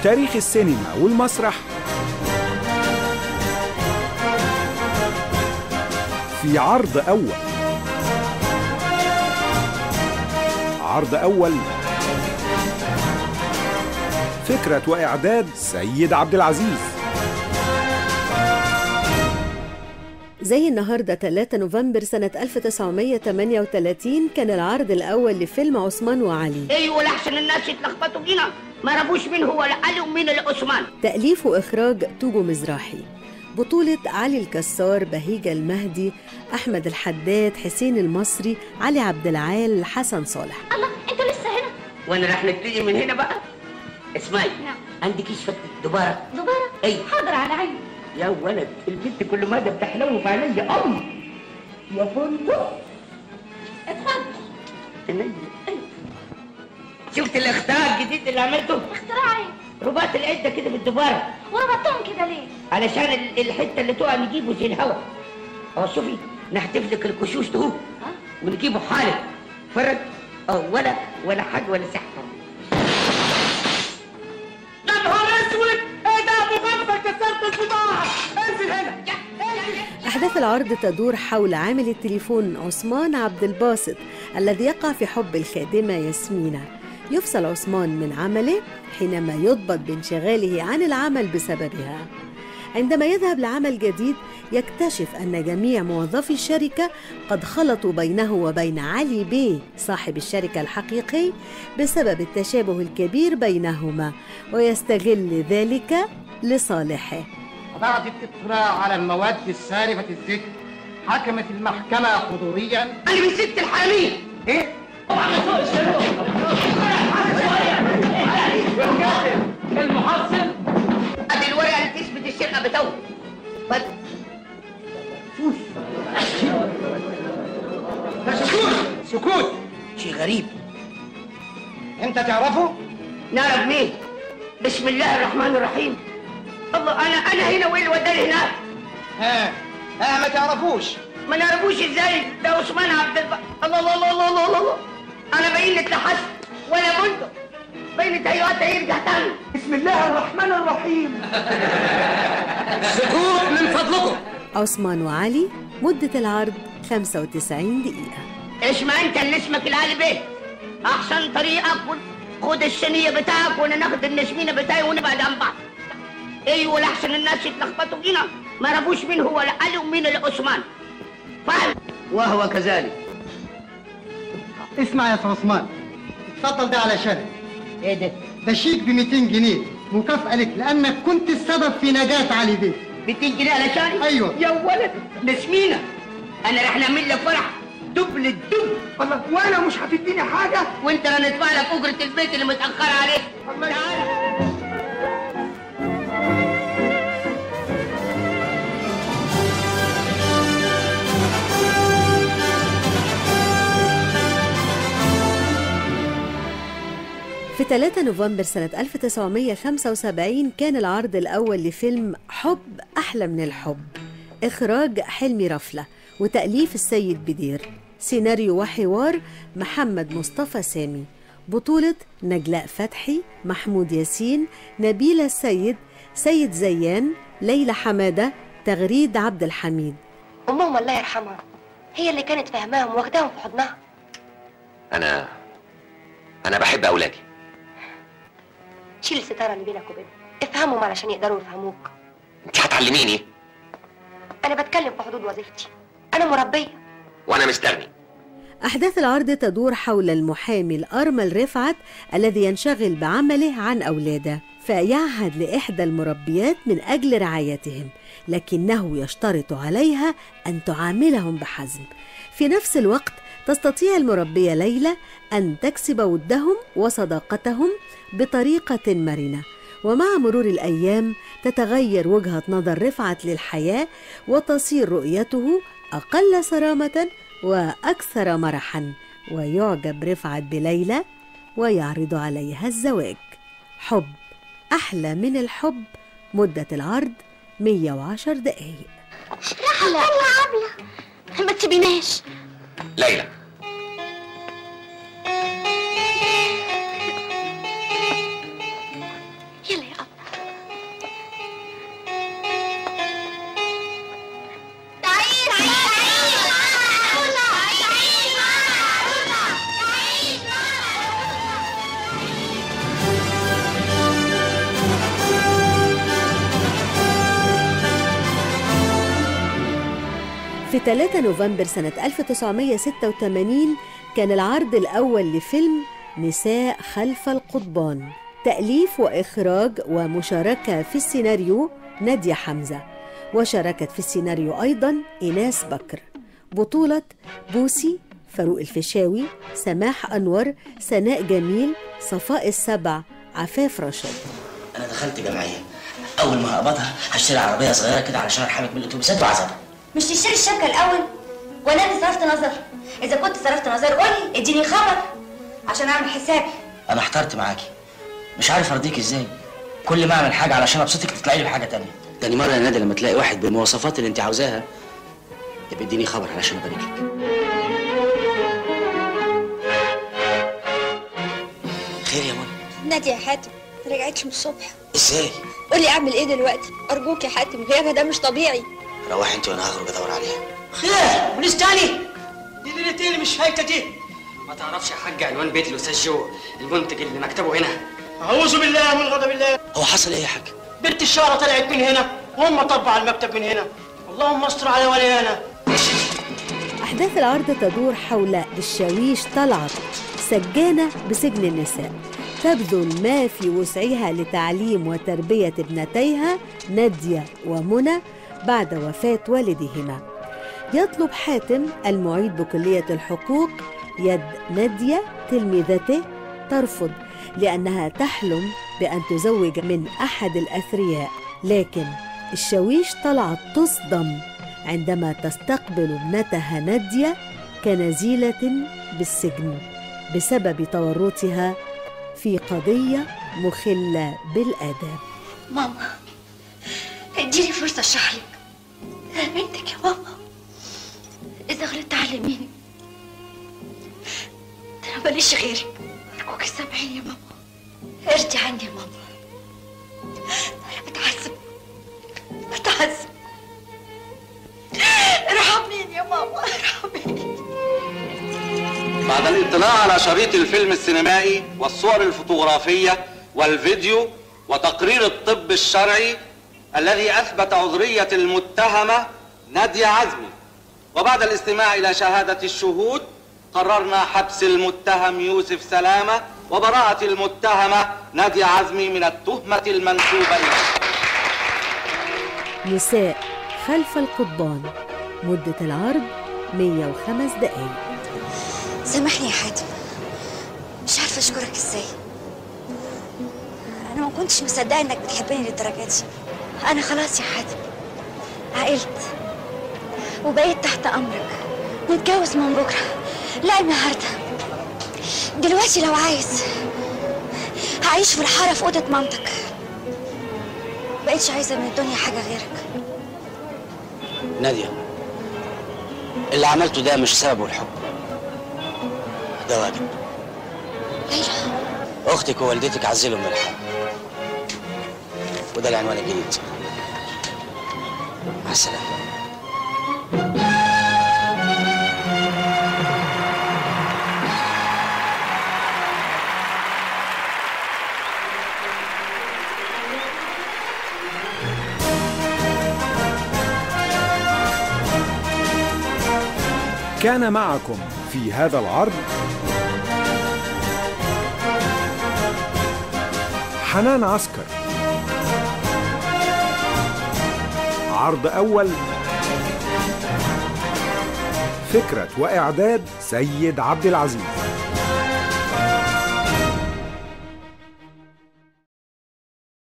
تاريخ السينما والمسرح في عرض أول. عرض أول، فكرة وإعداد سيد عبد العزيز. زي النهاردة 3 نوفمبر سنة 1938 كان العرض الأول لفيلم عثمان وعلي. ايوه لحسن الناس يتلخبطوا فينا، ما عرفوش مين هو علي ومين عثمان. تأليف وإخراج توجو مزراحي. بطولة علي الكسار، بهيجة المهدي، أحمد الحداد، حسين المصري، علي عبد العال، حسن صالح. الله، انتوا لسه هنا؟ وانا رح نبتدي من هنا بقى. اسمعي، نعم. عندك ايش فتة دبارة؟ دبارة؟ اي حاضر على عيني. يا ولد، البنت كل مادة بتحلو في عينيا يا فندق. اتفضل. عينيا. شفت الاختراع الجديد اللي عملته؟ اختراع ايه؟ رباط العدة كده بالدبارة. وربطتهم كده ليه؟ علشان الحتة اللي تقع نجيبه زي الهوا. شوفي، نحتف لك الكشوش ده ونجيبه حالك. فرج ولا حاجة ولا سحر. يا نهار اسود، ايه ده ابو غفر، كسرت البضاعة. انزل هنا. أحداث العرض تدور حول عامل التليفون عثمان عبد الباسط الذي يقع في حب الخادمة ياسمينة. يفصل عثمان من عمله حينما يضبط بانشغاله عن العمل بسببها. عندما يذهب لعمل جديد يكتشف أن جميع موظفي الشركة قد خلطوا بينه وبين علي بيه صاحب الشركة الحقيقي بسبب التشابه الكبير بينهما، ويستغل ذلك لصالحه. بعد الاطلاع على المواد السالبة الذكر حكمت المحكمة حضوريا. أنا من ست الحرامية. إيه؟ المحصل ادي الورقه اللي تثبت السرقه بتوه. شوف ده سكوت شيء غريب. انت تعرفه؟ نعرف مين؟ بسم الله الرحمن الرحيم. الله، انا هنا وايه اللي وداني هناك؟ ما تعرفوش؟ ما نعرفوش ازاي؟ ده عثمان عبد الله الله الله الله الله الله. انا باين اتلحست ولا بندق، باين تهيؤات هيرجع تاني. بسم الله الرحمن الرحيم. سكوت من فضلكم. عثمان وعلي، مدة العرض 95 دقيقة. اسمع انت اللي اسمك العلي بيه، احسن طريقك خد الصينية بتاعك وانا ناخد النشمينة بتاعي ونبعد عن بعض. ايوه لحسن الناس يتلخبطوا فينا، ما عرفوش مين هو علي ومين عثمان. فاهم؟ وهو كذلك. اسمع يا عثمان، اتفضل ده علشانك. ايه ده؟ ده شيك ب 200 جنيه مكافأة لك لأنك كنت السبب في نجاة علي بيه. 200 جنيه علشاني؟ أيوه يا ولد نسمينة، أنا رح نعمل لك فرح دبل الدب. والله وأنا مش هتديني حاجة؟ وأنت هندفع لك أجرة البيت اللي متأخرة عليك. الله تعال. في 3 نوفمبر سنة 1975 كان العرض الأول لفيلم حب أحلى من الحب. إخراج حلمي رفلة وتأليف السيد بدير. سيناريو وحوار محمد مصطفى سامي. بطولة نجلاء فتحي، محمود ياسين، نبيلة السيد، سيد زيان، ليلى حمادة، تغريد عبد الحميد. أمهم الله يرحمها هي اللي كانت فاهماهم واخداهم في حضنها. أنا بحب أولادي. شيل الستارة اللي بينك وبينهم، افهمهم علشان يقدروا يفهموك. أنت هتعلميني؟ أنا بتكلم في حدود وظيفتي، أنا مربية وأنا مستغني. أحداث العرض تدور حول المحامي الأرمل رفعت الذي ينشغل بعمله عن أولاده، فيعهد لإحدى المربيات من أجل رعايتهم، لكنه يشترط عليها أن تعاملهم بحزم. في نفس الوقت تستطيع المربية ليلى أن تكسب ودهم وصداقتهم بطريقة مرنة، ومع مرور الأيام تتغير وجهة نظر رفعت للحياة وتصير رؤيته أقل صرامة وأكثر مرحا، ويعجب رفعت بليلى ويعرض عليها الزواج. حب أحلى من الحب، مدة العرض 110 دقايق. رحلة يا عبلة، ما تسيبيناش. ليلى يلا يا في 3 نوفمبر سنة 1986 كان العرض الأول لفيلم نساء خلف القضبان، تأليف وإخراج ومشاركة في السيناريو نادية حمزة، وشاركت في السيناريو أيضا إيناس بكر. بطولة بوسي، فاروق الفيشاوي، سماح أنور، سناء جميل، صفاء السبع، عفاف رشاد. أنا دخلت جمعية، أول ما هقبضها هشتري عربية صغيرة كده علشان أرحمك من الأتوبيسات وعذابها. مش تشتري الشبكة الأول؟ ولا أنا صرفت نظر؟ إذا كنت صرفت نظر قولي، اديني خبر عشان أعمل حسابي. أنا احترت معاكي، مش عارف أرضيك إزاي. كل ما أعمل حاجة علشان أبسطك تطلعي لي بحاجة تانية. تاني مرة يا نادي لما تلاقي واحد بالمواصفات اللي أنت عاوزاها يبقى اديني خبر علشان أبارك لك. خير يا منى؟ نادية يا حاتم ما رجعتش من الصبح. إزاي؟ قولي أعمل إيه دلوقتي؟ أرجوك يا حاتم، غيابها ده مش طبيعي. روحي أنت وأنا هخرج أدور عليها. خير بوليس تاني؟ دي ليلة إيه اللي مش فايتة دي؟ ما تعرفش يا حاج عنوان بيت الأستاذ جو المنتج اللي مكتبه هنا؟ أعوذ بالله من غضب الله. هو حصل إيه يا حاج؟ بنت الشارة طلعت من هنا وهم طبع المكتب من هنا. اللهم استر على وليانا. أحداث العرض تدور حول الشاويش طلعت، سجانة بسجن النساء، تبذل ما في وسعها لتعليم وتربية ابنتيها نادية ومنى بعد وفاة والدهما. يطلب حاتم المعيد بكلية الحقوق يد نادية تلميذته، ترفض لأنها تحلم بأن تزوج من أحد الأثرياء، لكن الشاويش طلعت تصدم عندما تستقبل ابنتها نادية كنزيلة بالسجن بسبب تورطها في قضية مخلة بالآداب. ماما اديني فرصة اشرح لك. أنا بنتك يا ماما، إذا غلطت علميني، ده أنا ماليش غيرك. أرجوك سامحيني يا ماما، ارجعي عني يا ماما. أنا بتعذب ارحميني يا ماما، ارحميني. بعد الاطلاع على شريط الفيلم السينمائي والصور الفوتوغرافية والفيديو وتقرير الطب الشرعي الذي أثبت عذرية المتهمة نادية عزمي، وبعد الاستماع إلى شهادة الشهود، قررنا حبس المتهم يوسف سلامة وبراءة المتهمة نادية عزمي من التهمة المنسوبة إليه. نساء خلف القضبان، مدة العرض 105 دقائق. سامحني يا حاتم، مش عارفة أشكرك إزاي. أنا ما كنتش مصدقة إنك بتحبني للدرجة دي. أنا خلاص يا حاتم عقلت وبقيت تحت أمرك. نتجوز من بكرة، لا النهاردة. دلوقتي لو عايز هعيش في الحارة في أوضة مامتك. مبقتش عايزة من الدنيا حاجة غيرك. نادية، اللي عملته ده مش سببه الحب، ده واجب. ليلى، أختك ووالدتك عزلوا من الحب، وده العنوان الجديد. مع السلامة. كان معكم في هذا العرض حنان عسكر. عرض أول، فكرة وإعداد سيد عبد العزيز.